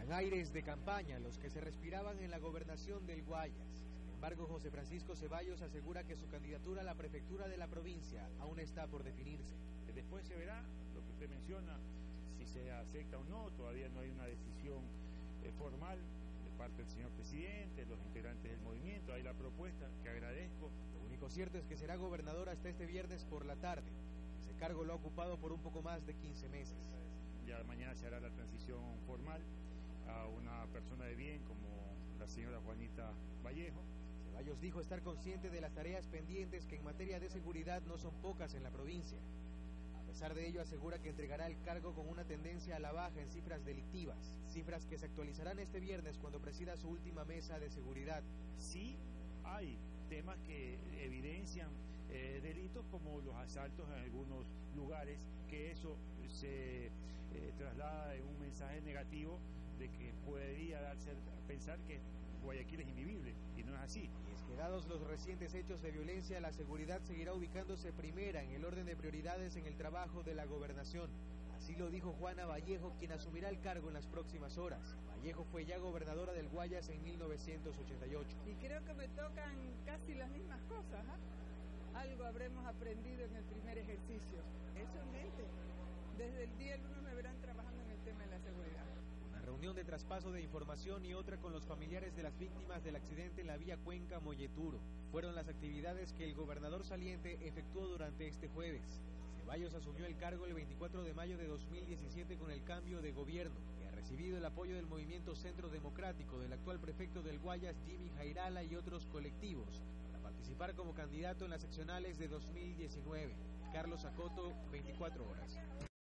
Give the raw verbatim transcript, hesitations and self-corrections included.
Eran aires de campaña los que se respiraban en la gobernación del Guayas. Sin embargo, José Francisco Ceballos asegura que su candidatura a la prefectura de la provincia aún está por definirse. Después se verá lo que usted menciona, si se acepta o no. Todavía no hay una decisión eh, formal de parte del señor presidente, los integrantes del movimiento. Hay la propuesta, que agradezco. Lo único cierto es que será gobernador hasta este viernes por la tarde. Ese cargo lo ha ocupado por un poco más de quince meses. Ya mañana se hará la transición formal a una persona de bien como la señora Juanita Vallejo. Ceballos dijo estar consciente de las tareas pendientes que en materia de seguridad no son pocas en la provincia. A pesar de ello, asegura que entregará el cargo con una tendencia a la baja en cifras delictivas, cifras que se actualizarán este viernes cuando presida su última mesa de seguridad. Sí hay temas que evidencian eh, delitos como los asaltos en algunos lugares, que eso se eh, traslada en un mensaje negativo de que podría darse a pensar que Guayaquil es invivible, y no es así. Y es que dados los recientes hechos de violencia, la seguridad seguirá ubicándose primera en el orden de prioridades en el trabajo de la gobernación. Así lo dijo Juana Vallejo, quien asumirá el cargo en las próximas horas. Vallejo fue ya gobernadora del Guayas en mil novecientos ochenta y ocho. Y creo que me tocan casi las mismas cosas, ¿eh? Algo habremos aprendido en el primer ejercicio. Eso en mente. Desde el día uno me verán trabajando en el tema de la seguridad. Una reunión de traspaso de información y otra con los familiares de las víctimas del accidente en la vía Cuenca-Molleturo fueron las actividades que el gobernador saliente efectuó durante este jueves. Ceballos asumió el cargo el veinticuatro de mayo de dos mil diecisiete con el cambio de gobierno y ha recibido el apoyo del movimiento Centro Democrático, del actual prefecto del Guayas, Jimmy Jairala, y otros colectivos para participar como candidato en las seccionales de dos mil diecinueve. Carlos Acoto, veinticuatro horas.